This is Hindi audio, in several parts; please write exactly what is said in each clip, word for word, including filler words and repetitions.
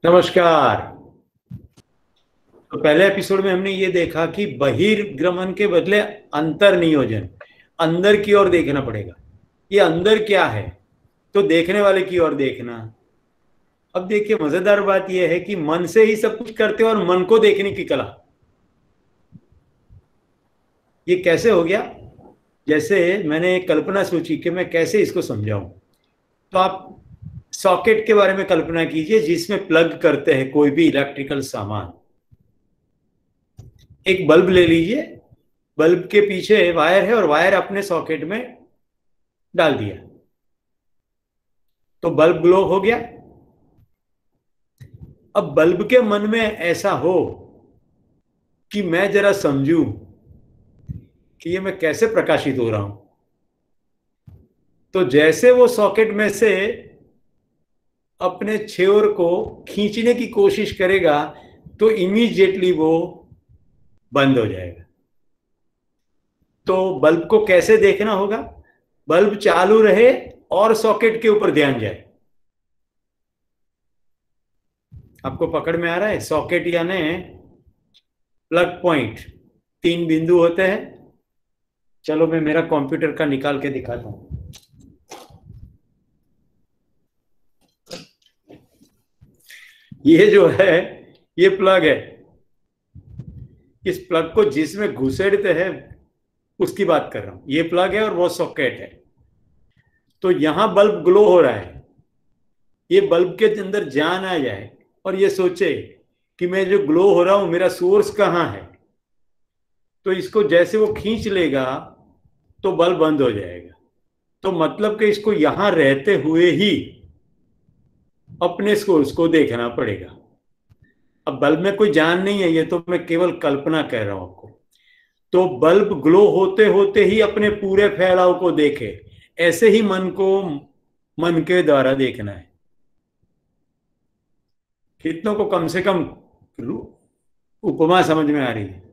नमस्कार। तो पहले एपिसोड में हमने ये देखा कि बहिर्गमन के बदले अंतर नियोजन, अंदर की ओर देखना पड़ेगा। ये अंदर क्या है तो देखने वाले की ओर देखना। अब देखिए, मजेदार बात यह है कि मन से ही सब कुछ करते हैं और मन को देखने की कला। ये कैसे हो गया? जैसे मैंने एक कल्पना सोची कि मैं कैसे इसको समझाऊं। तो आप सॉकेट के बारे में कल्पना कीजिए जिसमें प्लग करते हैं कोई भी इलेक्ट्रिकल सामान। एक बल्ब ले लीजिए, बल्ब के पीछे वायर है और वायर अपने सॉकेट में डाल दिया तो बल्ब ग्लो हो गया। अब बल्ब के मन में ऐसा हो कि मैं जरा समझूं कि ये मैं कैसे प्रकाशित हो रहा हूं, तो जैसे वो सॉकेट में से अपने छोर को खींचने की कोशिश करेगा तो इमीडिएटली वो बंद हो जाएगा। तो बल्ब को कैसे देखना होगा? बल्ब चालू रहे और सॉकेट के ऊपर ध्यान जाए। आपको पकड़ में आ रहा है? सॉकेट यानी प्लग पॉइंट, तीन बिंदु होते हैं। चलो मैं मेरा कंप्यूटर का निकाल के दिखाता हूं। ये जो है ये प्लग है। इस प्लग को जिसमें घुसेड़ते हैं उसकी बात कर रहा हूं। ये प्लग है और वो सॉकेट है। तो यहां बल्ब ग्लो हो रहा है। ये बल्ब के अंदर जान आ जाए और ये सोचे कि मैं जो ग्लो हो रहा हूं मेरा सोर्स कहां है, तो इसको जैसे वो खींच लेगा तो बल्ब बंद हो जाएगा। तो मतलब कि इसको यहां रहते हुए ही अपने सोर्स को देखना पड़ेगा। अब बल्ब में कोई जान नहीं है, ये तो मैं केवल कल्पना कह रहा हूं आपको। तो बल्ब ग्लो होते होते ही अपने पूरे फैलाव को देखे। ऐसे ही मन को मन के द्वारा देखना है। कितनों को कम से कम उपमा समझ में आ रही है?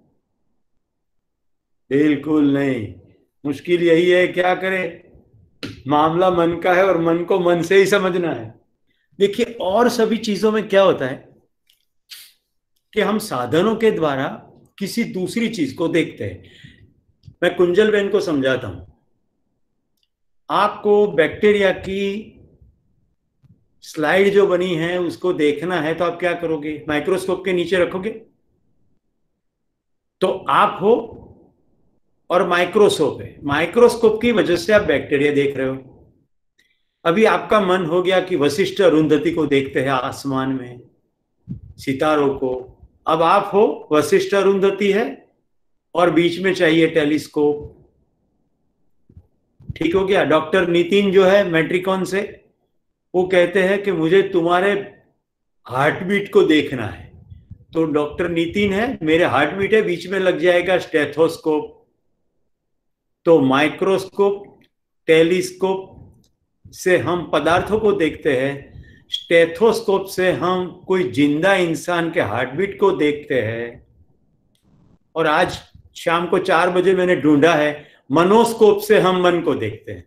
बिल्कुल नहीं। मुश्किल यही है, क्या करें? मामला मन का है और मन को मन से ही समझना है। देखिए, और सभी चीजों में क्या होता है कि हम साधनों के द्वारा किसी दूसरी चीज को देखते हैं। मैं कुंजल बहन को समझाता हूं। आपको बैक्टीरिया की स्लाइड जो बनी है उसको देखना है तो आप क्या करोगे? माइक्रोस्कोप के नीचे रखोगे। तो आप हो और माइक्रोस्कोप है। माइक्रोस्कोप की वजह से आप बैक्टीरिया देख रहे हो। अभी आपका मन हो गया कि वशिष्ठ अरुंधति को देखते हैं आसमान में, सितारों को। अब आप हो, वशिष्ठ अरुंधति है और बीच में चाहिए टेलीस्कोप। ठीक हो गया? डॉक्टर नितिन जो है मेट्रिकॉन से, वो कहते हैं कि मुझे तुम्हारे हार्ट बीट को देखना है। तो डॉक्टर नितिन है, मेरे हार्ट बीट है, बीच में लग जाएगा स्टेथोस्कोप। तो माइक्रोस्कोप, टेलीस्कोप से हम पदार्थों को देखते हैं, स्टेथोस्कोप से हम कोई जिंदा इंसान के हार्ट बीट को देखते हैं। और आज शाम को चार बजे मैंने ढूंढा है, मनोस्कोप से हम मन को देखते हैं।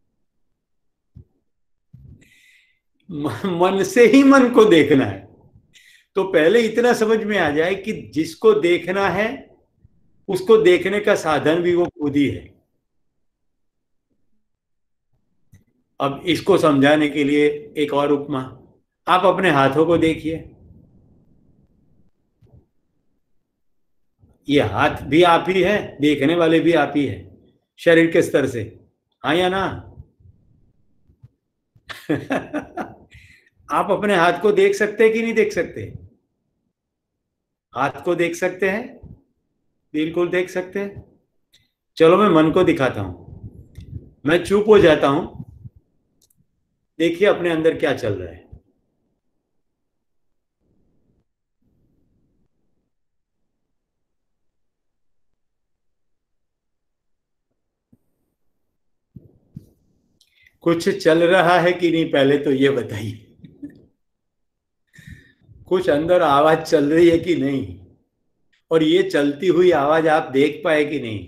मन से ही मन को देखना है। तो पहले इतना समझ में आ जाए कि जिसको देखना है उसको देखने का साधन भी वो खुद ही है। अब इसको समझाने के लिए एक और उपमा। आप अपने हाथों को देखिए। ये हाथ भी आप ही है, देखने वाले भी आप ही है, शरीर के स्तर से। हाँ या ना? आप अपने हाथ को देख सकते हैं कि नहीं देख सकते? हाथ को देख सकते हैं? बिल्कुल देख सकते हैं। चलो मैं मन को दिखाता हूं। मैं चुप हो जाता हूं। देखिए अपने अंदर क्या चल रहा है। कुछ चल रहा है कि नहीं, पहले तो ये बताइए। कुछ अंदर आवाज चल रही है कि नहीं? और ये चलती हुई आवाज आप देख पाए कि नहीं?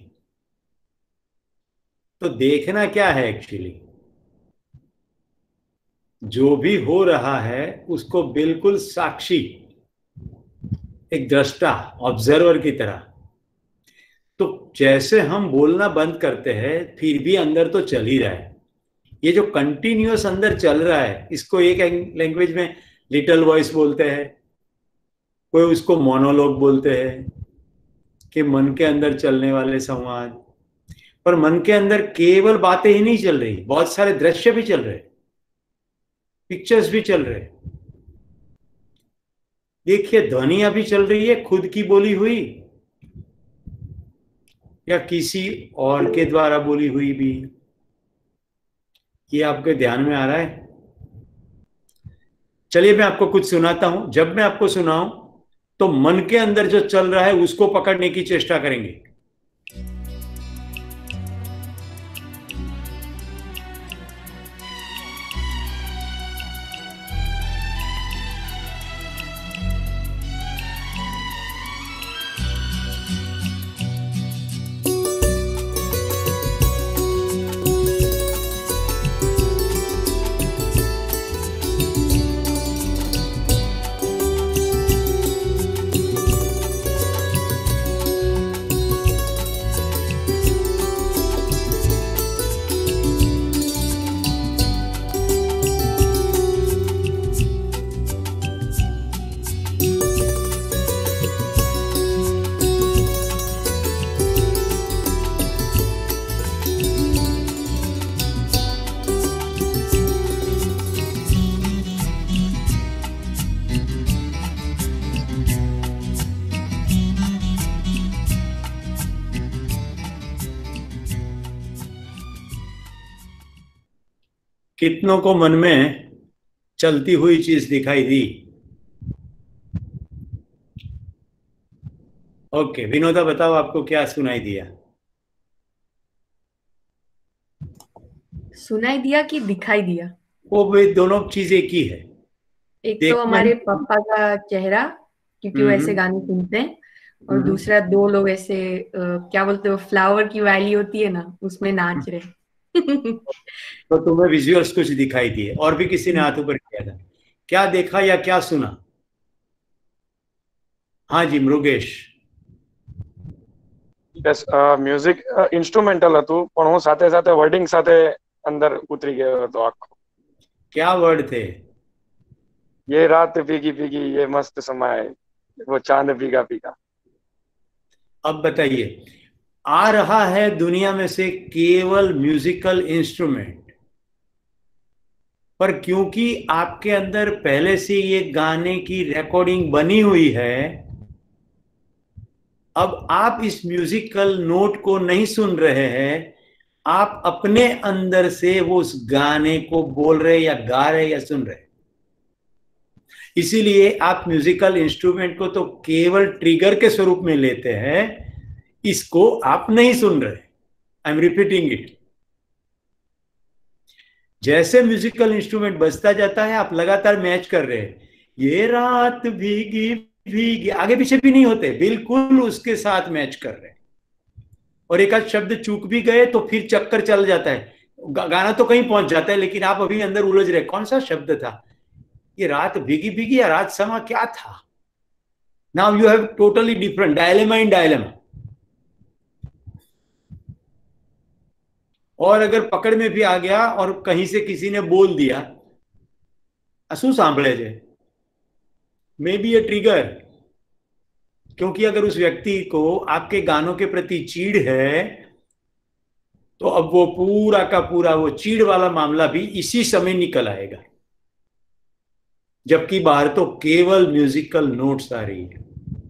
तो देखना क्या है एक्चुअली? जो भी हो रहा है उसको बिल्कुल साक्षी, एक दृष्टा, ऑब्जर्वर की तरह। तो जैसे हम बोलना बंद करते हैं फिर भी अंदर तो चल ही रहा है। ये जो कंटिन्यूअस अंदर चल रहा है, इसको एक लैंग्वेज में लिटिल वॉइस बोलते हैं, कोई उसको मोनोलॉग बोलते हैं, कि मन के अंदर चलने वाले संवाद। पर मन के अंदर केवल बातें ही नहीं चल रही, बहुत सारे दृश्य भी चल रहे, पिक्चर्स भी चल रहे। देखिए, ध्वनि अभी चल रही है, खुद की बोली हुई या किसी और के द्वारा बोली हुई भी। ये आपके ध्यान में आ रहा है? चलिए मैं आपको कुछ सुनाता हूं। जब मैं आपको सुनाऊं तो मन के अंदर जो चल रहा है उसको पकड़ने की चेष्टा करेंगे। कितनों को मन में चलती हुई चीज दिखाई दी? ओके, विनोदा बताओ, आपको क्या सुनाई दिया? सुनाई दिया कि दिखाई दिया? वो भी दोनों चीज एक ही है। एक तो देखना हमारे ही। पापा का चेहरा, क्योंकि वो ऐसे हम्म। गाने सुनते हैं। और हम्म। दूसरा, दो लोग ऐसे अ, क्या बोलते हो, फ्लावर की वैली होती है ना, उसमें नाच रहे। तो तुम्हें विजुअल्स कुछ दिखाई दिए, और भी किसी ने हाथ ऊपर किया था? क्या देखा या क्या सुना? हाँ जी, मृगेश। યસ મ્યુઝિક ઇન્સ્ટ્રુમેન્ટલ હતું પણ હું સાથે સાથે વર્ડિંગ સાથે અંદર ઉતરી ગયો હતો આખો. क्या वर्ड थे? ये रात भीगी भीगी ये मस्त समाए वो चांद भीगा भीगा. अब बताइए, आ रहा है दुनिया में से केवल म्यूजिकल इंस्ट्रूमेंट, पर क्योंकि आपके अंदर पहले से ये गाने की रिकॉर्डिंग बनी हुई है, अब आप इस म्यूजिकल नोट को नहीं सुन रहे हैं, आप अपने अंदर से वो उस गाने को बोल रहे या गा रहे या सुन रहे। इसीलिए आप म्यूजिकल इंस्ट्रूमेंट को तो केवल ट्रिगर के स्वरूप में लेते हैं, इसको आप नहीं सुन रहे। I am repeating it. जैसे म्यूजिकल इंस्ट्रूमेंट बजता जाता है, आप लगातार मैच कर रहे हैं। ये रात भीगी भीगी, आगे पीछे भी नहीं होते, बिल्कुल उसके साथ मैच कर रहे हैं। और एक आध शब्द चूक भी गए तो फिर चक्कर चल जाता है, गाना तो कहीं पहुंच जाता है, लेकिन आप अभी अंदर उलझ रहे, कौन सा शब्द था, ये रात भीगी भीगी या रात समा क्या था? Now you have totally different dilemma in dilemma. और अगर पकड़ में भी आ गया और कहीं से किसी ने बोल दिया, असू सांभळे जे, मे बी ए ट्रिगर। क्योंकि अगर उस व्यक्ति को आपके गानों के प्रति चीड़ है, तो अब वो पूरा का पूरा वो चीड़ वाला मामला भी इसी समय निकल आएगा, जबकि बाहर तो केवल म्यूजिकल नोट्स आ रही है।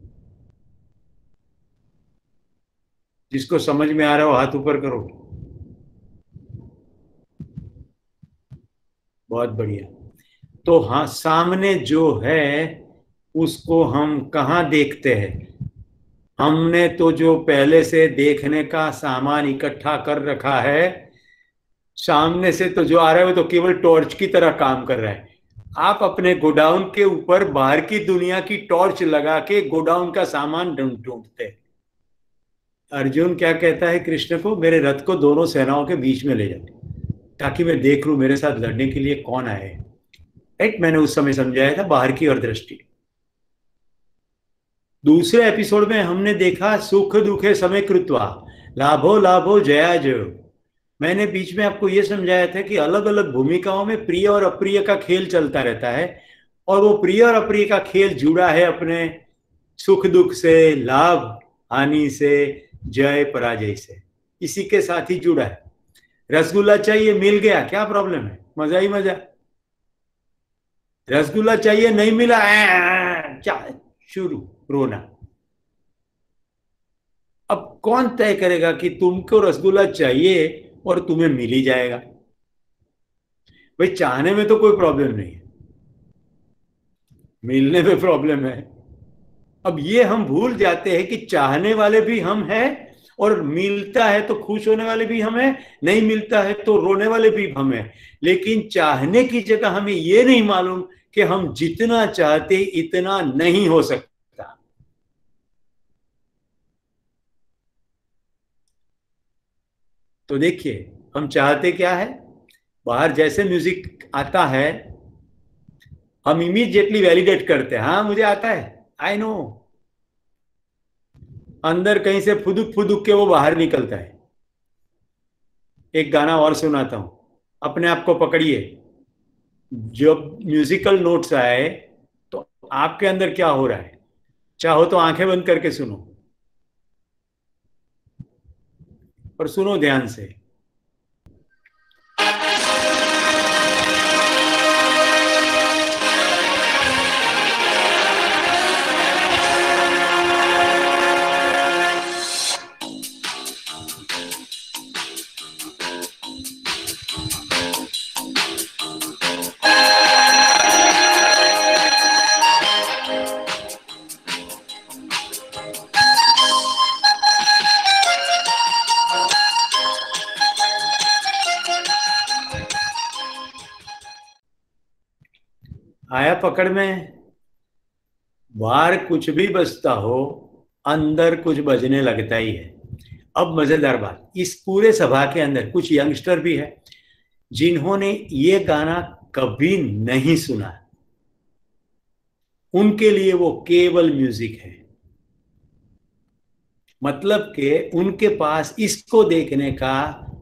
जिसको समझ में आ रहा हो हाथ ऊपर करो। बहुत बढ़िया। तो हाँ, सामने जो है उसको हम कहाँ देखते हैं? हमने तो जो पहले से देखने का सामान इकट्ठा कर रखा है, सामने से तो जो आ रहा है वो तो केवल टॉर्च की तरह काम कर रहा है। आप अपने गोडाउन के ऊपर बाहर की दुनिया की टॉर्च लगा के गोडाउन का सामान ढूंढ ढूंढते। अर्जुन क्या कहता है कृष्ण को? मेरे रथ को दोनों सेनाओं के बीच में ले जाओ, ताकि मैं देख लूं मेरे साथ लड़ने के लिए कौन आए। राइट, मैंने उस समय समझाया था बाहर की और दृष्टि। दूसरे एपिसोड में हमने देखा सुख दुखे समय कृत्वा लाभो लाभो जया जयो। मैंने बीच में आपको यह समझाया था कि अलग अलग भूमिकाओं में प्रिय और अप्रिय का खेल चलता रहता है, और वो प्रिय और अप्रिय का खेल जुड़ा है अपने सुख दुख से, लाभ हानि से, जय पराजय से, इसी के साथ ही जुड़ा है। रसगुल्ला चाहिए, मिल गया, क्या प्रॉब्लम है, मजा ही मजा। रसगुल्ला चाहिए, नहीं मिला, क्या शुरू रोना। अब कौन तय करेगा कि तुमको रसगुल्ला चाहिए और तुम्हें मिल ही जाएगा? भाई चाहने में तो कोई प्रॉब्लम नहीं है, मिलने में प्रॉब्लम है। अब ये हम भूल जाते हैं कि चाहने वाले भी हम हैं, और मिलता है तो खुश होने वाले भी हम हैं, नहीं मिलता है तो रोने वाले भी हम हैं। लेकिन चाहने की जगह हमें ये नहीं मालूम कि हम जितना चाहते इतना नहीं हो सकता। तो देखिए हम चाहते क्या है, बाहर जैसे म्यूजिक आता है हम इमीडिएटली वैलिडेट करते हैं, हाँ मुझे आता है, आई नो। अंदर कहीं से फुदुक फुदुक के वो बाहर निकलता है। एक गाना और सुनाता हूं, अपने आप को पकड़िए। जब म्यूजिकल नोट्स आए तो आपके अंदर क्या हो रहा है, चाहो तो आंखें बंद करके सुनो, और सुनो ध्यान से। आया पकड़ में? बाहर कुछ भी बजता हो, अंदर कुछ बजने लगता ही है। अब मजेदार बात, इस पूरे सभा के अंदर कुछ यंगस्टर भी है जिन्होंने ये गाना कभी नहीं सुना, उनके लिए वो केवल म्यूजिक है। मतलब कि उनके पास इसको देखने का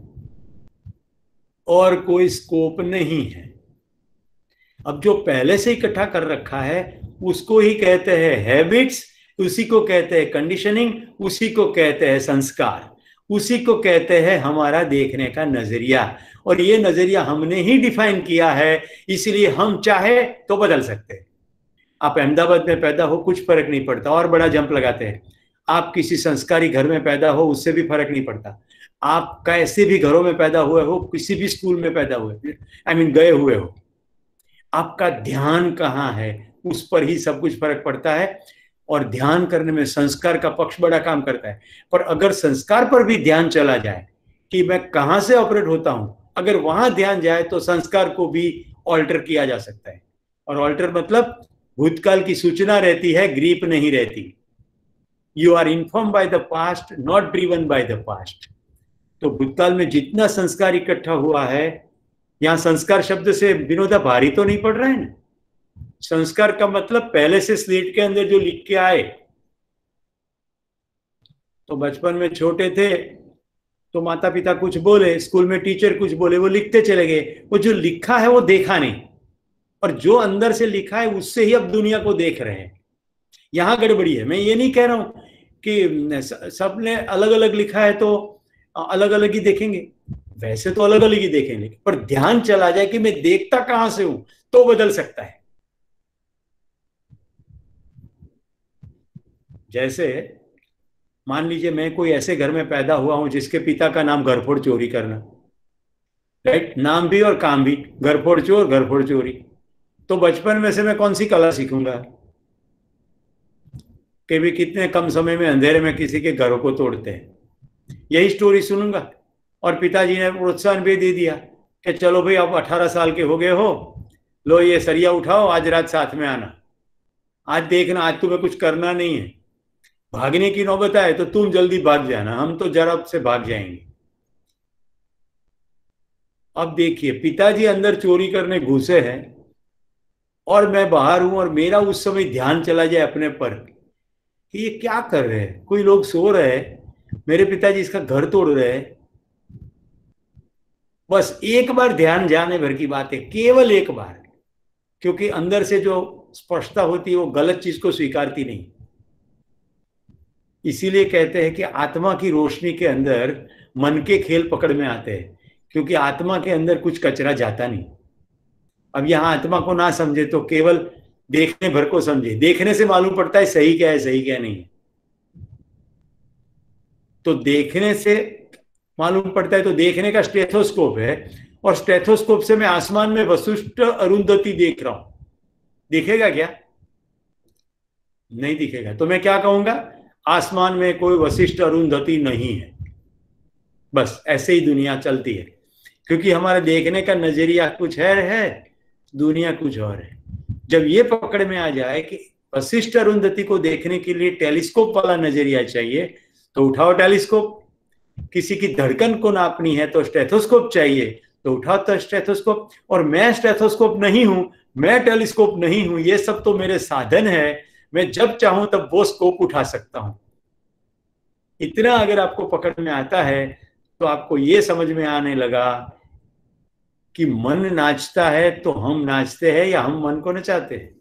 और कोई स्कोप नहीं है। अब जो पहले से इकट्ठा कर रखा है उसको ही कहते हैं हैबिट्स, उसी को कहते हैं कंडीशनिंग, उसी को कहते हैं संस्कार, उसी को कहते हैं हमारा देखने का नजरिया। और ये नजरिया हमने ही डिफाइन किया है, इसलिए हम चाहे तो बदल सकते हैं। आप अहमदाबाद में पैदा हो, कुछ फर्क नहीं पड़ता, और बड़ा जंप लगाते हैं। आप किसी संस्कारी घर में पैदा हो, उससे भी फर्क नहीं पड़ता। आप कैसे भी घरों में पैदा हुए हो, किसी भी स्कूल में पैदा हुए, आई मीन गए हुए हो, आपका ध्यान कहाँ है उस पर ही सब कुछ फर्क पड़ता है। और ध्यान करने में संस्कार का पक्ष बड़ा काम करता है। पर अगर संस्कार पर भी ध्यान चला जाए कि मैं कहाँ से ऑपरेट होता हूं, अगर वहां ध्यान जाए तो संस्कार को भी ऑल्टर किया जा सकता है। और ऑल्टर मतलब भूतकाल की सूचना रहती है, ग्रीप नहीं रहती। You are inform by the past, not driven by the past. तो भूतकाल में जितना संस्कार इकट्ठा हुआ है, यहां संस्कार शब्द से विनोदा भारी तो नहीं पड़ रहा है ना। संस्कार का मतलब पहले से स्लेट के अंदर जो लिख के आए। तो बचपन में छोटे थे तो माता पिता कुछ बोले, स्कूल में टीचर कुछ बोले, वो लिखते चले गए। वो जो लिखा है वो देखा नहीं, और जो अंदर से लिखा है उससे ही अब दुनिया को देख रहे हैं। यहां गड़बड़ी है। मैं ये नहीं कह रहा हूं कि सबने अलग अलग लिखा है तो अलग अलग ही देखेंगे, वैसे तो अलग अलग ही देखेंगे, पर ध्यान चला जाए कि मैं देखता कहां से हूं तो बदल सकता है। जैसे मान लीजिए मैं कोई ऐसे घर में पैदा हुआ हूं जिसके पिता का नाम घरफोड़ चोरी करना, राइट, नाम भी और काम भी, घरफोड़ चोर घरफोड़ चोरी। तो बचपन में से मैं कौन सी कला सीखूंगा कि भी कितने कम समय में अंधेरे में किसी के घरों को तोड़ते हैं, यही स्टोरी सुनूंगा। और पिताजी ने प्रोत्साहन भी दे दिया कि चलो भाई अब अठारह साल के हो गए हो, लो ये सरिया उठाओ, आज रात साथ में आना, आज देखना, आज तुम्हें कुछ करना नहीं है, भागने की नौबत आए तो तुम जल्दी भाग जाना, हम तो जरा से भाग जाएंगे। अब देखिए पिताजी अंदर चोरी करने घुसे हैं, और मैं बाहर हूं और मेरा उस समय ध्यान चला जाए अपने पर कि ये क्या कर रहे हैं, कोई लोग सो रहे हैं, मेरे पिताजी इसका घर तोड़ रहे हैं, बस एक बार ध्यान जाने भर की बात है, केवल एक बार, क्योंकि अंदर से जो स्पष्टता होती है वो गलत चीज को स्वीकारती नहीं। इसीलिए कहते हैं कि आत्मा की रोशनी के अंदर मन के खेल पकड़ में आते हैं, क्योंकि आत्मा के अंदर कुछ कचरा जाता नहीं। अब यहां आत्मा को ना समझे तो केवल देखने भर को समझे, देखने से मालूम पड़ता है सही क्या है सही क्या नहीं है। तो देखने से मालूम पड़ता है, तो देखने का स्टेथोस्कोप है, और स्टेथोस्कोप से मैं आसमान में वशिष्ठ अरुंधति देख रहा हूं, दिखेगा क्या? नहीं दिखेगा। तो मैं क्या कहूंगा, आसमान में कोई वशिष्ठ अरुंधति नहीं है। बस ऐसे ही दुनिया चलती है, क्योंकि हमारा देखने का नजरिया कुछ है है दुनिया कुछ और है। जब ये पकड़ में आ जाए कि वशिष्ठ अरुंधति को देखने के लिए टेलीस्कोप वाला नजरिया चाहिए, तो उठाओ टेलीस्कोप। किसी की धड़कन को नापनी है तो स्टेथोस्कोप चाहिए, तो उठाओ तो स्टेथोस्कोप। और मैं स्टेथोस्कोप नहीं हूं, मैं टेलीस्कोप नहीं हूं, ये सब तो मेरे साधन है। मैं जब चाहूं तब वो स्कोप उठा सकता हूं। इतना अगर आपको पकड़ में आता है तो आपको ये समझ में आने लगा कि मन नाचता है तो हम नाचते हैं या हम मन को नचाते हैं।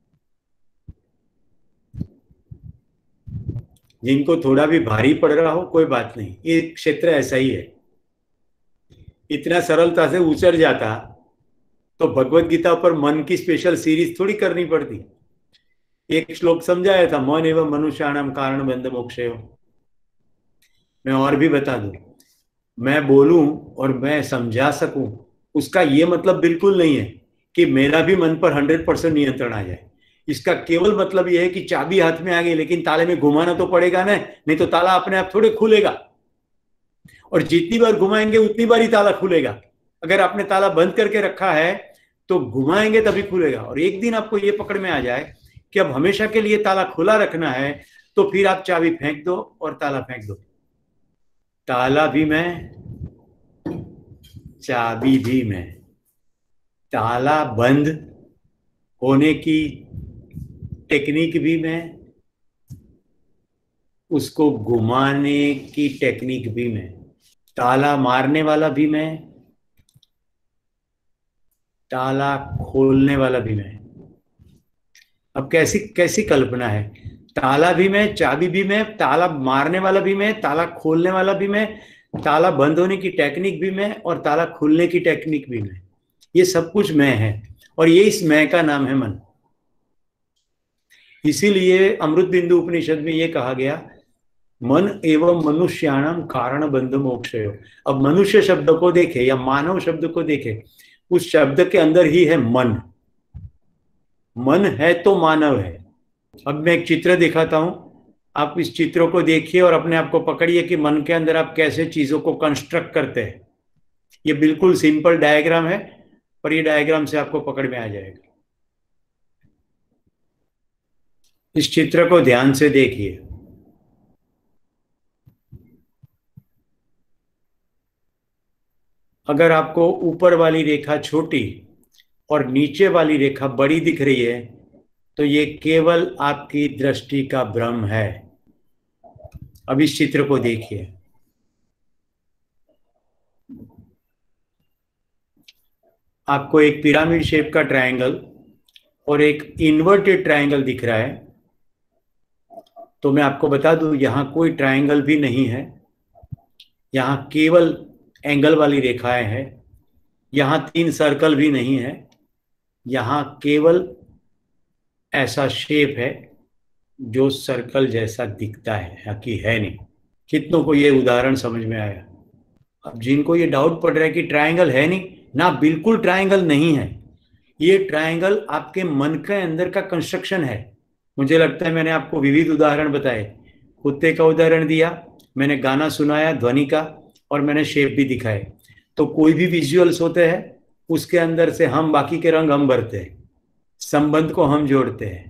जिनको थोड़ा भी भारी पड़ रहा हो कोई बात नहीं, ये क्षेत्र ऐसा ही है। इतना सरलता से उचर जाता तो भगवत गीता पर मन की स्पेशल सीरीज थोड़ी करनी पड़ती। एक श्लोक समझाया था, मन एवं मनुष्याणाम कारण बंध मोक्षयो। मैं और भी बता दूं, मैं बोलूं और मैं समझा सकूं, उसका ये मतलब बिल्कुल नहीं है कि मेरा भी मन पर हंड्रेड परसेंट नियंत्रण आ जाए। इसका केवल मतलब यह है कि चाबी हाथ में आ गई, लेकिन ताले में घुमाना तो पड़ेगा ना, नहीं तो ताला अपने आप थोड़े खुलेगा। और जितनी बार घुमाएंगे उतनी बार ही ताला खुलेगा। अगर आपने ताला बंद करके रखा है तो घुमाएंगे तभी खुलेगा। और एक दिन आपको ये पकड़ में आ जाए कि अब हमेशा के लिए ताला खुला रखना है, तो फिर आप चाबी फेंक दो और ताला फेंक दो। ताला भी मैं, चाबी भी मैं। ताला बंद होने की टेक्निक भी मैं, उसको घुमाने की टेक्निक भी मैं। ताला मारने वाला भी मैं, ताला खोलने वाला भी मैं। अब कैसी कैसी कल्पना है, ताला भी मैं, चाबी भी मैं, ताला मारने वाला भी मैं, ताला खोलने वाला भी मैं, ताला बंद होने की टेक्निक भी मैं, और ताला खुलने की टेक्निक भी मैं। ये सब कुछ मैं है, और ये इस मैं का नाम है मन। इसीलिए अमृत बिंदु उपनिषद में ये कहा गया, मन एवं मनुष्याणाम कारण बंध मोक्षयो। अब मनुष्य शब्द को देखे या मानव शब्द को देखे, उस शब्द के अंदर ही है मन। मन है तो मानव है। अब मैं एक चित्र दिखाता हूं, आप इस चित्र को देखिए और अपने आप को पकड़िए कि मन के अंदर आप कैसे चीजों को कंस्ट्रक्ट करते हैं। ये बिल्कुल सिंपल डायग्राम है, पर ये डायग्राम से आपको पकड़ में आ जाएगा। इस चित्र को ध्यान से देखिए। अगर आपको ऊपर वाली रेखा छोटी और नीचे वाली रेखा बड़ी दिख रही है, तो ये केवल आपकी दृष्टि का भ्रम है। अब इस चित्र को देखिए। आपको एक पिरामिड शेप का ट्रायंगल और एक इन्वर्टेड ट्रायंगल दिख रहा है। तो मैं आपको बता दूं, यहां कोई ट्रायंगल भी नहीं है, यहां केवल एंगल वाली रेखाएं हैं। यहां तीन सर्कल भी नहीं है, यहां केवल ऐसा शेप है जो सर्कल जैसा दिखता है, बाकी है नहीं। कितनों को ये उदाहरण समझ में आया? अब जिनको ये डाउट पड़ रहा है कि ट्रायंगल है नहीं, ना बिल्कुल ट्रायंगल नहीं है। ये ट्रायंगल आपके मन के अंदर का कंस्ट्रक्शन है। मुझे लगता है मैंने आपको विविध उदाहरण बताए। कुत्ते का उदाहरण दिया, मैंने गाना सुनाया ध्वनि का, और मैंने शेप भी दिखाए। तो कोई भी विजुअल्स होते हैं, उसके अंदर से हम बाकी के रंग हम भरते हैं, संबंध को हम जोड़ते हैं।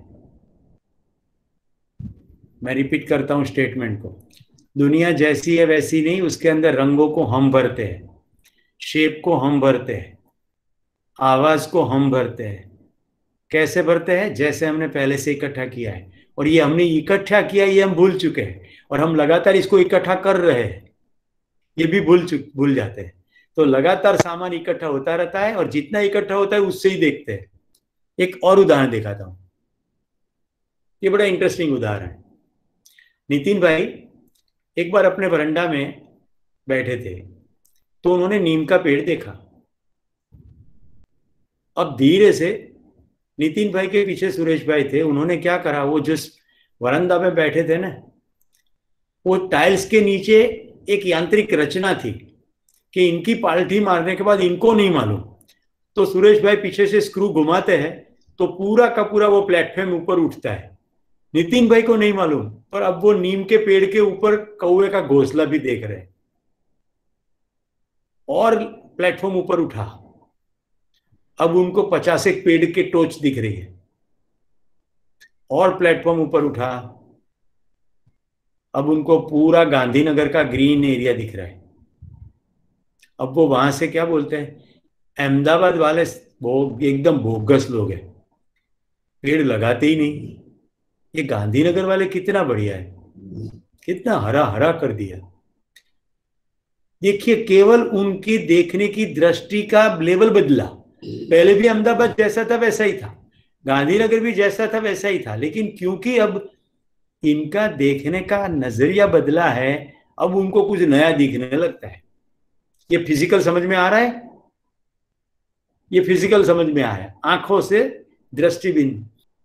मैं रिपीट करता हूं स्टेटमेंट को, दुनिया जैसी है वैसी नहीं, उसके अंदर रंगों को हम भरते हैं, शेप को हम भरते हैं, आवाज को हम भरते हैं, कैसे भरते हैं? जैसे हमने पहले से इकट्ठा किया है, और ये हमने इकट्ठा किया ये हम भूल चुके हैं, और हम लगातार इसको इकट्ठा कर रहे हैं, ये भी भूल चुक भूल जाते हैं। तो लगातार सामान इकट्ठा होता रहता है, और जितना इकट्ठा होता है उससे ही देखते हैं। एक और उदाहरण दिखाता हूं, ये बड़ा इंटरेस्टिंग उदाहरण है। नितिन भाई एक बार अपने बरंडा में बैठे थे, तो उन्होंने नीम का पेड़ देखा। अब धीरे से नितिन भाई के पीछे सुरेश भाई थे, उन्होंने क्या करा, वो जिस वरांदा में बैठे थे ना, वो टाइल्स के नीचे एक यांत्रिक रचना थी कि इनकी पालटी मारने के बाद इनको नहीं मालूम, तो सुरेश भाई पीछे से स्क्रू घुमाते हैं तो पूरा का पूरा वो प्लेटफॉर्म ऊपर उठता है। नितिन भाई को नहीं मालूम, पर अब वो नीम के पेड़ के ऊपर कौवे का घोंसला भी देख रहे हैं, और प्लेटफॉर्म ऊपर उठा। अब उनको पचास एक पेड़ के टोच दिख रही है, और प्लेटफॉर्म ऊपर उठा। अब उनको पूरा गांधीनगर का ग्रीन एरिया दिख रहा है। अब वो वहां से क्या बोलते हैं, अहमदाबाद वाले वो एकदम बोगस लोग हैं, पेड़ लगाते ही नहीं। ये गांधीनगर वाले कितना बढ़िया है, कितना हरा हरा कर दिया। देखिए, केवल उनकी देखने की दृष्टि का लेवल बदला। पहले भी अहमदाबाद जैसा था वैसा ही था, गांधीनगर भी जैसा था वैसा ही था, लेकिन क्योंकि अब इनका देखने का नजरिया बदला है, अब उनको कुछ नया दिखने लगता है। ये फिजिकल समझ में आ रहा है? ये फिजिकल समझ में आया, आंखों से दृष्टिबिंदु।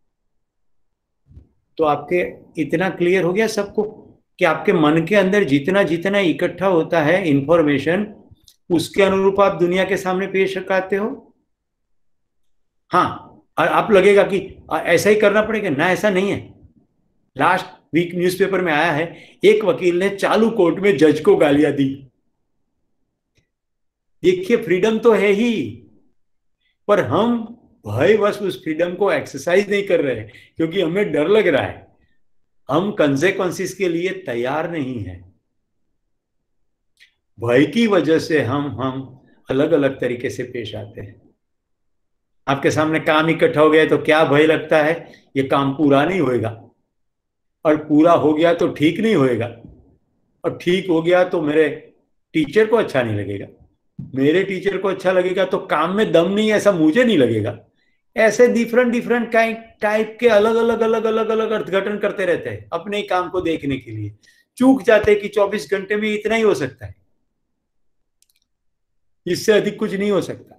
तो आपके इतना क्लियर हो गया सबको कि आपके मन के अंदर जितना जितना इकट्ठा होता है इंफॉर्मेशन, उसके अनुरूप आप दुनिया के सामने पेश करते हो। हाँ, और आप लगेगा कि ऐसा ही करना पड़ेगा ना, ऐसा नहीं है। लास्ट वीक न्यूज़पेपर में आया है, एक वकील ने चालू कोर्ट में जज को गालियां दी। देखिए, फ्रीडम तो है ही, पर हम भयवश उस फ्रीडम को एक्सरसाइज नहीं कर रहे हैं, क्योंकि हमें डर लग रहा है, हम कंसेक्वेंसेस के लिए तैयार नहीं है। भय की वजह से हम हम अलग अलग तरीके से पेश आते हैं। आपके सामने काम इकट्ठा हो गया तो क्या भय लगता है, ये काम पूरा नहीं होएगा, और पूरा हो गया तो ठीक नहीं होएगा, और ठीक हो गया तो मेरे टीचर को अच्छा नहीं लगेगा, मेरे टीचर को अच्छा लगेगा तो काम में दम नहीं, ऐसा मुझे नहीं लगेगा। ऐसे डिफरेंट डिफरेंट काइंड टाइप के अलग अलग अलग अलग अलग अर्थघटन करते रहते हैं अपने ही काम को देखने के लिए। चूक जाते हैं कि चौबीस घंटे में इतना ही हो सकता है, इससे अधिक कुछ नहीं हो सकता।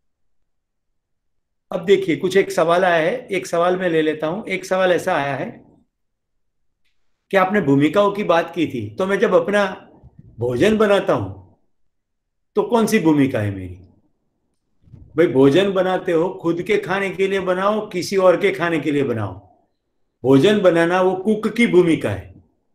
अब देखिए, कुछ एक सवाल आया है, एक सवाल मैं ले लेता हूं। एक सवाल ऐसा आया है कि आपने भूमिकाओं की बात की थी, तो मैं जब अपना भोजन बनाता हूं तो कौन सी भूमिका है मेरी? भाई, भोजन बनाते हो, खुद के खाने के लिए बनाओ, किसी और के खाने के लिए बनाओ, भोजन बनाना वो कुक की भूमिका है,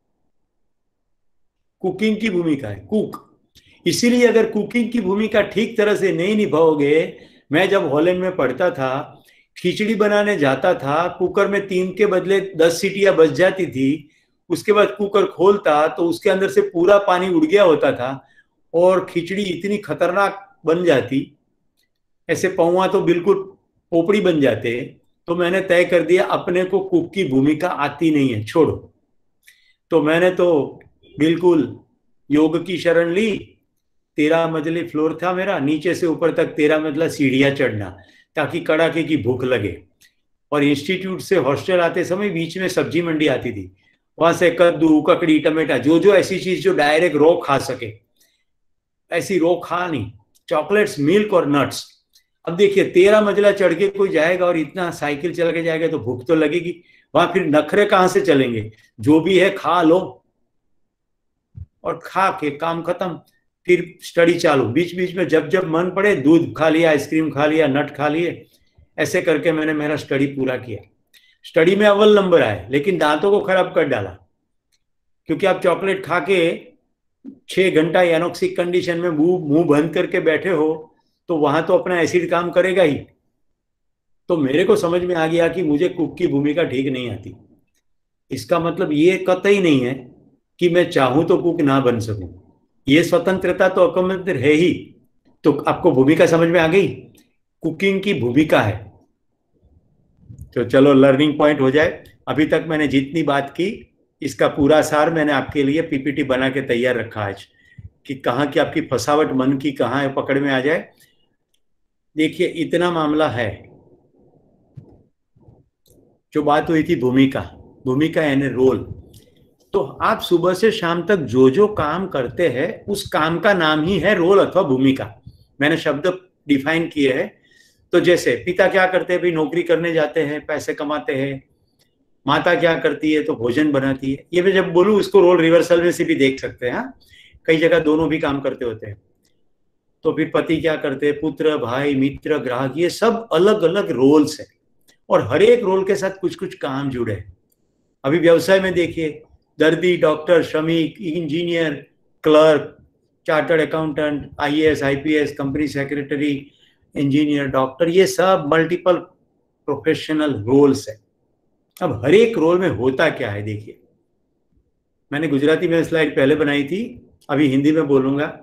कुकिंग की भूमिका है, कुक। इसीलिए अगर कुकिंग की भूमिका ठीक तरह से नहीं निभाओगे, मैं जब हॉलैंड में पढ़ता था, खिचड़ी बनाने जाता था, कुकर में तीन के बदले दस सीटियां बच जाती थी, उसके बाद कुकर खोलता तो उसके अंदर से पूरा पानी उड़ गया होता था, और खिचड़ी इतनी खतरनाक बन जाती, ऐसे पौवा तो बिल्कुल पोपड़ी बन जाते। तो मैंने तय कर दिया अपने को कुक की भूमिका आती नहीं है, छोड़ो। तो मैंने तो बिल्कुल योग की शरण ली। तेरह मंजिली फ्लोर था मेरा, नीचे से ऊपर तक तेरह मंजिला सीढ़ियां चढ़ना, ताकि कड़ाके की भूख लगे। और इंस्टीट्यूट से हॉस्टल आते समय बीच में सब्जी मंडी आती थी, वहां से कद्दू, ककड़ी, टमाटा, जो जो ऐसी चीज जो डायरेक्ट रो खा सके, ऐसी रो खा नहीं, चॉकलेट्स, मिल्क और नट्स। अब देखिए, तेरह मंजिला चढ़ के कोई जाएगा और इतना साइकिल चल के जाएगा तो भूख तो लगेगी, वहां फिर नखरे कहां से चलेंगे? जो भी है खा लो, और खा के काम खत्म, फिर स्टडी चालू। बीच बीच में जब जब मन पड़े दूध खा लिया, आइसक्रीम खा लिया, नट खा लिए, ऐसे करके मैंने मेरा स्टडी पूरा किया। स्टडी में अव्वल नंबर आए, लेकिन दांतों को खराब कर डाला, क्योंकि आप चॉकलेट खा के छह घंटा एनोक्सिक कंडीशन में मुंह मुंह बंद करके बैठे हो, तो वहां तो अपना एसिड काम करेगा ही। तो मेरे को समझ में आ गया कि मुझे कुक की भूमिका ठीक नहीं आती। इसका मतलब ये कतई नहीं है कि मैं चाहूं तो कुक ना बन सकूं, ये स्वतंत्रता तो अकमंत्र है ही। तो आपको भूमिका समझ में आ गई? कुकिंग की भूमिका है, तो चलो लर्निंग पॉइंट हो जाए। अभी तक मैंने जितनी बात की इसका पूरा सार मैंने आपके लिए पीपीटी बना के तैयार रखा है कि कहाँ की आपकी फसावट मन की कहाँ है पकड़ में आ जाए। देखिए इतना मामला है। जो बात हुई थी भूमिका, भूमिका यानी रोल। तो आप सुबह से शाम तक जो जो काम करते हैं उस काम का नाम ही है रोल अथवा भूमिका। मैंने शब्द डिफाइन किए हैं। तो जैसे पिता क्या करते हैं, भाई नौकरी करने जाते हैं, पैसे कमाते हैं। माता क्या करती है, तो भोजन बनाती है। ये मैं जब बोलूँ इसको रोल रिवर्सल में से भी देख सकते हैं। हाँ, कई जगह दोनों भी काम करते होते हैं। तो फिर पति क्या करते हैं, पुत्र, भाई, मित्र, ग्राहक, ये सब अलग अलग रोल्स है और हर एक रोल के साथ कुछ कुछ काम जुड़े हैं। अभी व्यवसाय में देखिए, दर्दी, डॉक्टर, श्रमिक, engineer, clerk, chartered accountant, IAS, IPS, company secretary, engineer, doctor, ये सब मल्टीपल प्रोफेशनल रोल्स है। अब हर एक रोल में होता क्या है देखिए, मैंने गुजराती में स्लाइड पहले बनाई थी, अभी हिंदी में बोलूंगा।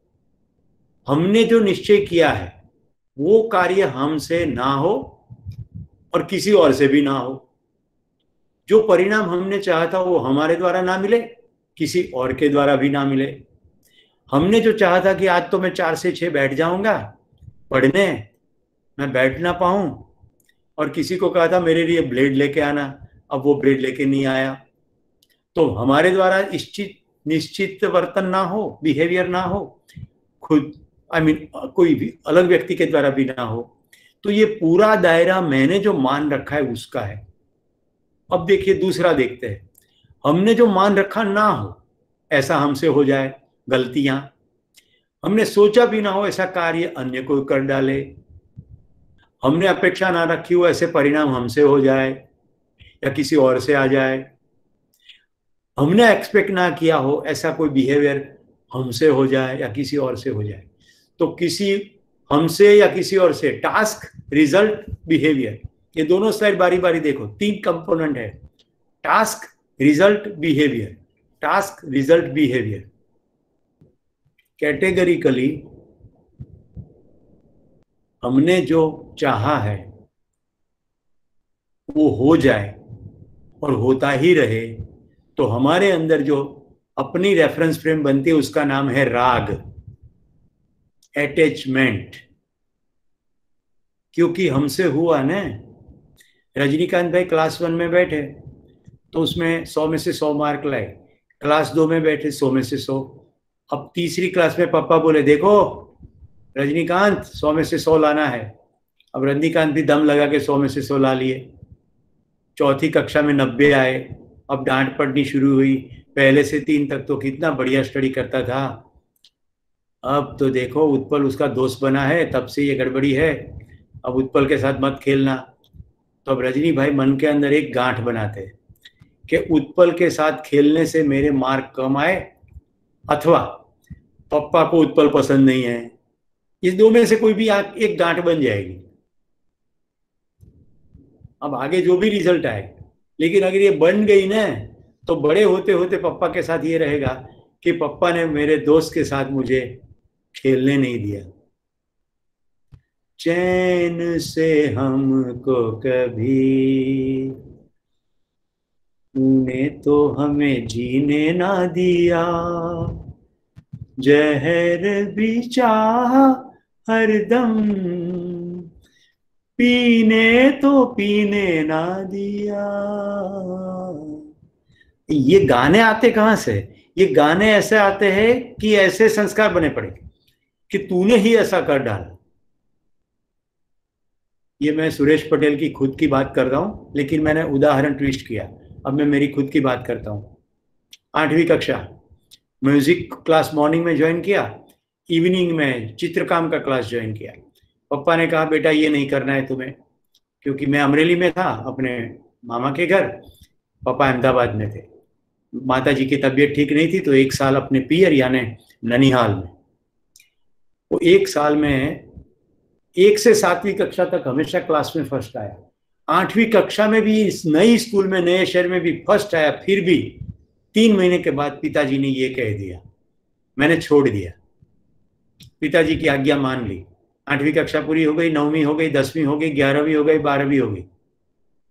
हमने जो निश्चय किया है वो कार्य हमसे ना हो और किसी और से भी ना हो। जो परिणाम हमने चाहा था वो हमारे द्वारा ना मिले, किसी और के द्वारा भी ना मिले। हमने जो चाहा था कि आज तो मैं चार से छह बैठ जाऊंगा पढ़ने, मैं बैठ ना पाऊं, और किसी को कहा था मेरे लिए ब्लेड लेके आना, अब वो ब्लेड लेके नहीं आया। तो हमारे द्वारा निश्चित निश्चित वर्तन ना हो, बिहेवियर ना हो, खुद आई I मीन mean, कोई भी अलग व्यक्ति के द्वारा भी ना हो। तो ये पूरा दायरा मैंने जो मान रखा है उसका है। अब देखिए दूसरा देखते हैं, हमने जो मान रखा ना हो ऐसा हमसे हो जाए, गलतियां। हमने सोचा भी ना हो ऐसा कार्य अन्य कोई कर डाले। हमने अपेक्षा ना रखी हो ऐसे परिणाम हमसे हो जाए या किसी और से आ जाए। हमने एक्सपेक्ट ना किया हो ऐसा कोई बिहेवियर हमसे हो जाए या किसी और से हो जाए। तो किसी हमसे या किसी और से, टास्क, रिजल्ट, बिहेवियर, ये दोनों स्लाइड बारी बारी देखो, तीन कंपोनेंट है, task, result, behaviour. Task, result, behaviour. Categorically हमने जो चाहा है वो हो जाए और होता ही रहे, तो हमारे अंदर जो अपनी रेफरेंस फ्रेम बनती है उसका नाम है राग, अटैचमेंट। क्योंकि हमसे हुआ ना, रजनीकांत भाई क्लास वन में बैठे तो उसमें सौ में से सौ मार्क लाए, क्लास दो में बैठे सौ में से सौ। अब तीसरी क्लास में पापा बोले देखो रजनीकांत सौ में से सौ लाना है। अब रजनीकांत भी दम लगा के सौ में से सौ ला लिए। चौथी कक्षा में नब्बे आए। अब डांट पड़नी शुरू हुई। पहले से तीन तक तो कितना बढ़िया स्टडी करता था, अब तो देखो उत्पल उसका दोस्त बना है, तब से ये गड़बड़ी है, अब उत्पल के साथ मत खेलना। तो अब रजनी भाई मन के अंदर एक गांठ बनाते हैं कि उत्पल के साथ खेलने से मेरे मार्क कम आए अथवा पप्पा को उत्पल पसंद नहीं है। इस दो में से कोई भी एक गांठ बन जाएगी। अब आगे जो भी रिजल्ट आए, लेकिन अगर ये बन गई ना तो बड़े होते होते पप्पा के साथ ये रहेगा कि पप्पा ने मेरे दोस्त के साथ मुझे खेलने नहीं दिया। चैन से हमको कभी तूने तो हमें जीने ना दिया, जहर भी चाहा हरदम पीने तो पीने ना दिया। ये गाने आते कहां से? ये गाने ऐसे आते हैं कि ऐसे संस्कार बने पड़े कि तूने ही ऐसा कर डाला। ये मैं सुरेश पटेल की खुद की बात कर रहा हूं, लेकिन मैंने उदाहरण ट्विस्ट किया। अब मैं मेरी खुद की बात करता हूं। आठवीं कक्षा म्यूजिक क्लास मॉर्निंग में ज्वाइन किया, इवनिंग में चित्रकाम का क्लास ज्वाइन किया। पापा ने कहा बेटा ये नहीं करना है तुम्हें, क्योंकि मैं अमरेली में था अपने मामा के घर, पापा अहमदाबाद में थे। माता जी की तबीयत ठीक नहीं थी तो एक साल अपने पियर यानी ननिहाल में। वो एक साल में एक से सातवीं कक्षा तक हमेशा क्लास में फर्स्ट आया। आठवीं कक्षा में भी इस नई स्कूल में नए शहर में भी फर्स्ट आया। फिर भी तीन महीने के बाद पिताजी ने ये कह दिया, मैंने छोड़ दिया। पिताजी की आज्ञा मान ली। आठवीं कक्षा पूरी हो गई, नौवीं हो गई, दसवीं हो गई, ग्यारहवीं हो गई, बारहवीं हो गई।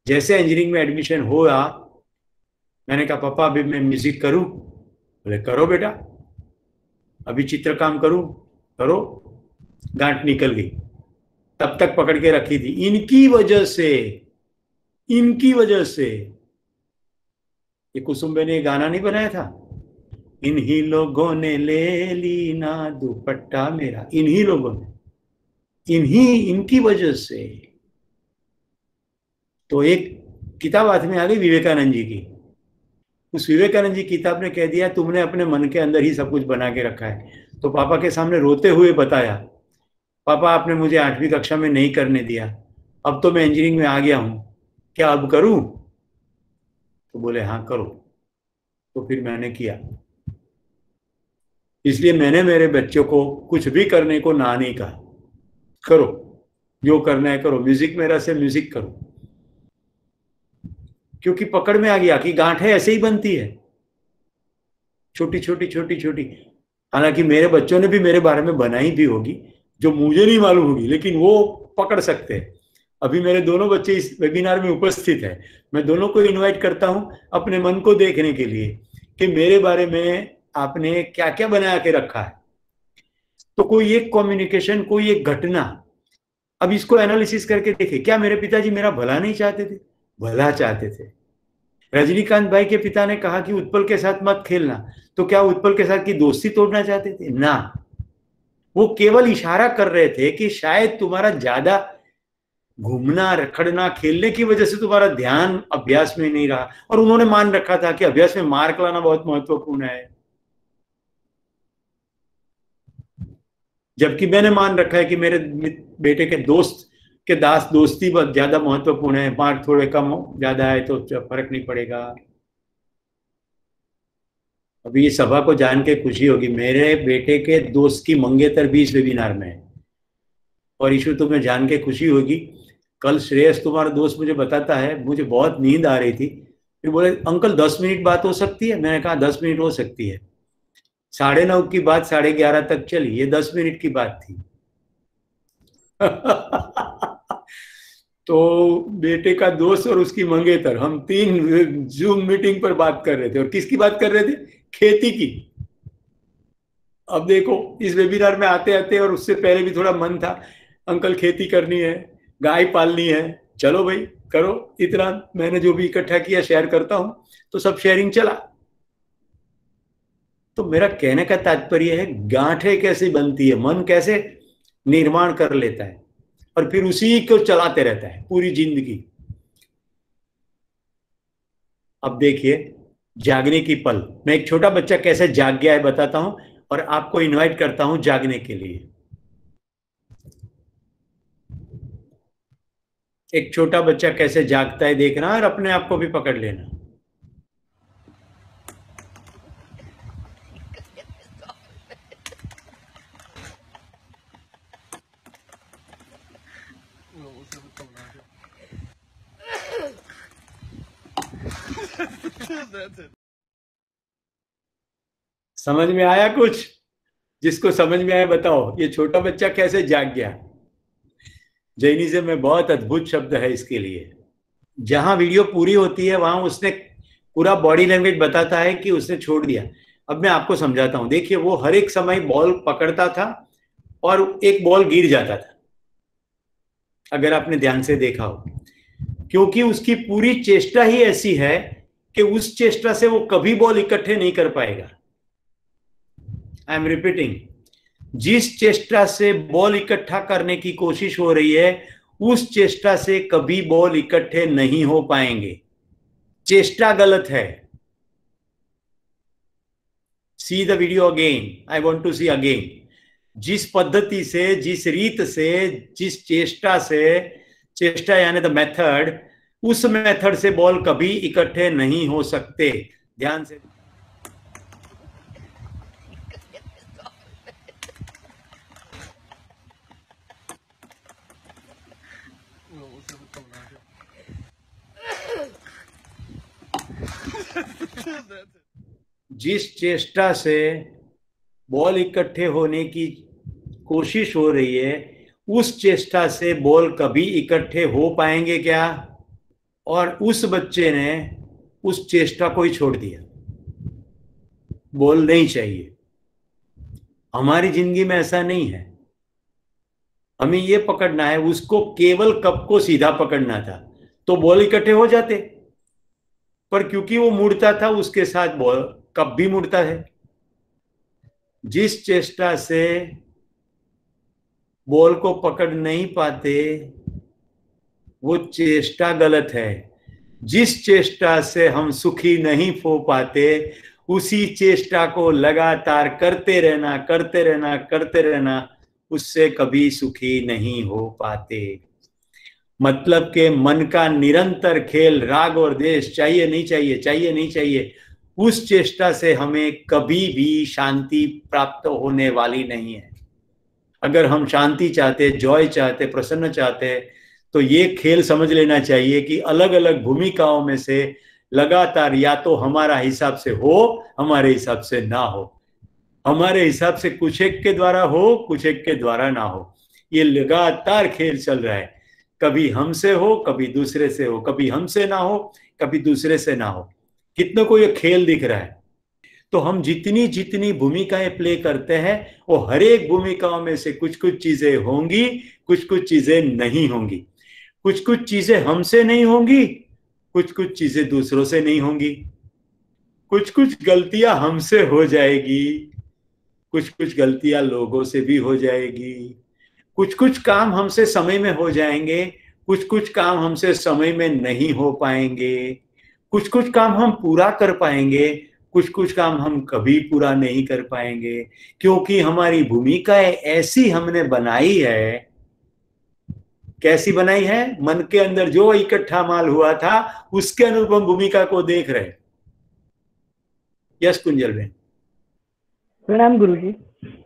जैसे इंजीनियरिंग में एडमिशन हुआ, मैंने कहा पापा अभी मैं म्यूजिक करूं? बोले करो बेटा। अभी चित्र काम करूं? करो। गांठ निकल गई, तब तक पकड़ के रखी थी। इनकी वजह से, इनकी वजह से ये कुसुम्बे ने गाना नहीं बनाया था, इन्हीं लोगों ने ले ली ना दुपट्टा मेरा, इन्हीं लोगों ने, इन्हीं इनकी वजह से। तो एक किताब हाथ में आ गई विवेकानंद जी की। उस विवेकानंद जी किताब ने कह दिया तुमने अपने मन के अंदर ही सब कुछ बना के रखा है। तो पापा के सामने रोते हुए बताया, पापा आपने मुझे आठवीं कक्षा में नहीं करने दिया, अब तो मैं इंजीनियरिंग में आ गया हूं, क्या अब करूं? तो बोले हाँ करो। तो फिर मैंने किया। इसलिए मैंने मेरे बच्चों को कुछ भी करने को ना नहीं कहा, करो जो करना है करो, म्यूजिक मेरा से म्यूजिक करो। क्योंकि पकड़ में आ गया कि गांठें ऐसे ही बनती है, छोटी छोटी छोटी छोटी। हालांकि मेरे बच्चों ने भी मेरे बारे में बनाई भी होगी जो मुझे नहीं मालूम होगी, लेकिन वो पकड़ सकते हैं। अभी मेरे दोनों बच्चे इस वेबिनार में उपस्थित है। मैं दोनों को इनवाइट करता हूं अपने मन को देखने के लिए कि मेरे बारे में आपने क्या क्या बना के रखा है। तो कोई एक कम्युनिकेशन, कोई एक घटना, अब इसको एनालिसिस करके देखे, क्या मेरे पिताजी मेरा भला नहीं चाहते थे? भला चाहते थे। रजनीकांत भाई के पिता ने कहा कि उत्पल के साथ मत खेलना, तो क्या उत्पल के साथ की दोस्ती तोड़ना चाहते थे? ना, वो केवल इशारा कर रहे थे कि शायद तुम्हारा ज्यादा घूमना, रखड़ना, खेलने की वजह से तुम्हारा ध्यान अभ्यास में नहीं रहा। और उन्होंने मान रखा था कि अभ्यास में मार्क लाना बहुत महत्वपूर्ण है, जबकि मैंने मान रखा है कि मेरे बेटे के दोस्त के दास दोस्ती बहुत ज्यादा महत्वपूर्ण है, मार्क थोड़े कम ज्यादा है तो फर्क नहीं पड़ेगा। अभी इस सभा को जान के खुशी होगी, मेरे बेटे के दोस्त की मंगेतर भी इस वेबिनार में है। और इशू तुम्हें जान के खुशी होगी, कल श्रेयस तुम्हारा दोस्त मुझे बताता है मुझे बहुत नींद आ रही थी, फिर बोले अंकल दस मिनट बात हो सकती है? मैंने कहा दस मिनट हो सकती है। साढ़े नौ की बात साढ़े ग्यारह तक चली, ये दस मिनट की बात थी। तो बेटे का दोस्त और उसकी मंगेतर, हम तीन जूम मीटिंग पर बात कर रहे थे। और किसकी बात कर रहे थे? खेती की। अब देखो इस वेबिनार में आते आते, और उससे पहले भी थोड़ा मन था, अंकल खेती करनी है, गाय पालनी है, चलो भाई करो। इतना मैंने जो भी इकट्ठा किया शेयर करता हूं, तो सब शेयरिंग चला। तो मेरा कहने का तात्पर्य है गांठें कैसे बनती है, मन कैसे निर्माण कर लेता है और फिर उसी को चलाते रहता है पूरी जिंदगी। अब देखिए जागने की पल, मैं एक छोटा बच्चा कैसे जाग गया है बताता हूं और आपको इनवाइट करता हूं जागने के लिए। एक छोटा बच्चा कैसे जागता है देखना और अपने आप को भी पकड़ लेना। समझ में आया कुछ? जिसको समझ में आया बताओ, ये छोटा बच्चा कैसे जाग गया। जैनिज्म में बहुत अद्भुत शब्द है इसके लिए। जहां वीडियो पूरी होती है वहां उसने पूरा बॉडी लैंग्वेज बताता है कि उसने छोड़ दिया। अब मैं आपको समझाता हूं। देखिए वो हर एक समय बॉल पकड़ता था और एक बॉल गिर जाता था, अगर आपने ध्यान से देखा हो, क्योंकि उसकी पूरी चेष्टा ही ऐसी है कि उस चेष्टा से वो कभी बॉल इकट्ठे नहीं कर पाएगा। आई एम रिपीटिंग, जिस चेष्टा से बॉल इकट्ठा करने की कोशिश हो रही है उस चेष्टा से कभी बॉल इकट्ठे नहीं हो पाएंगे। चेष्टा गलत है। See the video again, I want to see again. जिस पद्धति से, जिस रीत से, जिस चेष्टा से, चेष्टा यानी द मेथड, उस मेथड से बॉल कभी इकट्ठे नहीं हो सकते। ध्यान से जिस चेष्टा से बॉल इकट्ठे होने की कोशिश हो रही है उस चेष्टा से बॉल कभी इकट्ठे हो पाएंगे क्या? और उस बच्चे ने उस चेष्टा को ही छोड़ दिया, बॉल नहीं चाहिए। हमारी जिंदगी में ऐसा नहीं है, हमें ये पकड़ना है, उसको केवल कप को सीधा पकड़ना था तो बॉल इकट्ठे हो जाते, पर क्योंकि वो मुड़ता था उसके साथ बॉल कप भी मुड़ता है। जिस चेष्टा से बॉल को पकड़ नहीं पाते वो चेष्टा गलत है। जिस चेष्टा से हम सुखी नहीं हो पाते उसी चेष्टा को लगातार करते रहना करते रहना करते रहना, उससे कभी सुखी नहीं हो पाते। मतलब के मन का निरंतर खेल, राग और द्वेष, चाहिए नहीं चाहिए, चाहिए नहीं चाहिए, उस चेष्टा से हमें कभी भी शांति प्राप्त होने वाली नहीं है। अगर हम शांति चाहते, जॉय चाहते, प्रसन्न चाहते, तो ये खेल समझ लेना चाहिए कि अलग अलग भूमिकाओं में से लगातार या तो हमारा हिसाब से हो, हमारे हिसाब से ना हो, हमारे हिसाब से कुछ एक के द्वारा हो, कुछ एक के द्वारा ना हो। ये लगातार खेल चल रहा है, कभी हमसे हो, कभी दूसरे से हो, कभी हमसे ना हो, कभी दूसरे से ना हो। कितनों को ये खेल दिख रहा है। तो हम जितनी जितनी भूमिकाएं प्ले करते हैं वो हर एक भूमिकाओं में से कुछ कुछ चीजें होंगी, कुछ कुछ चीजें नहीं होंगी, कुछ कुछ चीजें हमसे नहीं होंगी, कुछ कुछ चीजें दूसरों से नहीं होंगी, कुछ कुछ गलतियां हमसे हो जाएगी, कुछ कुछ गलतियां लोगों से भी हो जाएगी, कुछ कुछ काम हमसे समय में हो जाएंगे, कुछ कुछ काम हमसे समय में नहीं हो पाएंगे, कुछ कुछ काम हम पूरा कर पाएंगे, कुछ कुछ काम हम कभी पूरा नहीं कर पाएंगे, क्योंकि हमारी भूमिकाएं ऐसी हमने बनाई है। कैसी बनाई है? मन के अंदर जो इकट्ठा माल हुआ था उसके अनुरूप हम भूमिका को देख रहे। यस कुंजल बेन। प्रणाम गुरुजी।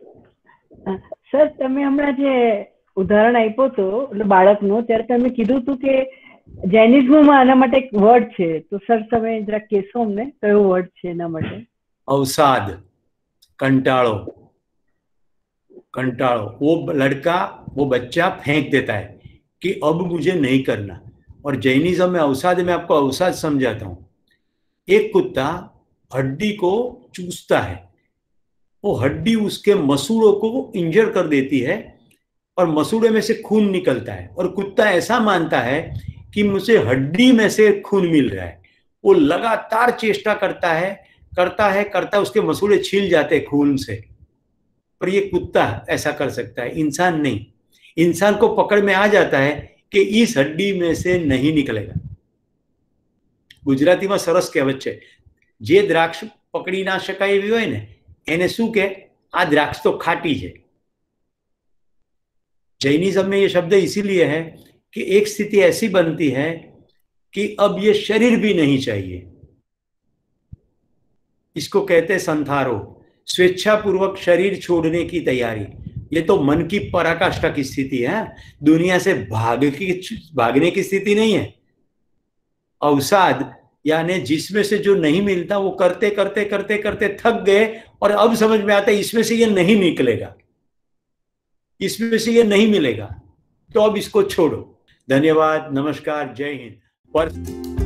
सर તમે હમણાં જે ઉદાહરણ આપ્યો તો એટલે બાળકનો, ત્યારે તમે કીધું હતું કે જૈનિઝમમાં આના માટે એક વર્ડ છે, તો સર તમે જરા કહેશો અમને કયો વર્ડ છે એના માટે? अवसाद, कंटाळो, कंटाळो। वो लड़का, वो बच्चा फेंक देता है कि अब मुझे नहीं करना। और जैनिज्म में अवसाद, में आपको अवसाद समझाता हूं। एक कुत्ता हड्डी को चूसता है, वो हड्डी उसके मसूड़ों को इंजर कर देती है और मसूड़े में से खून निकलता है, और कुत्ता ऐसा मानता है कि मुझे हड्डी में से खून मिल रहा है। वो लगातार चेष्टा करता है करता है करता है, उसके मसूड़े छिल जाते हैं खून से। पर ये कुत्ता ऐसा कर सकता है, इंसान नहीं। इंसान को पकड़ में आ जाता है कि इस हड्डी में से नहीं निकलेगा। गुजराती में सरस कहेवत है, जे द्राक्ष पकड़ी ना शकाय एवी होय ने एने शुं के, आ द्राक्ष तो खाटी है। जैनिज्म में ये शब्द इसीलिए है कि एक स्थिति ऐसी बनती है कि अब ये शरीर भी नहीं चाहिए। इसको कहते हैं संथारो, स्वेच्छापूर्वक शरीर छोड़ने की तैयारी। ये तो मन की पराकाष्ठा की स्थिति है, दुनिया से भाग की भागने की स्थिति नहीं है। अवसाद यानी जिसमें से जो नहीं मिलता वो करते करते करते करते थक गए, और अब समझ में आता है इसमें से ये नहीं निकलेगा, इसमें से ये नहीं मिलेगा, तो अब इसको छोड़ो। धन्यवाद, नमस्कार, जय हिंद। पर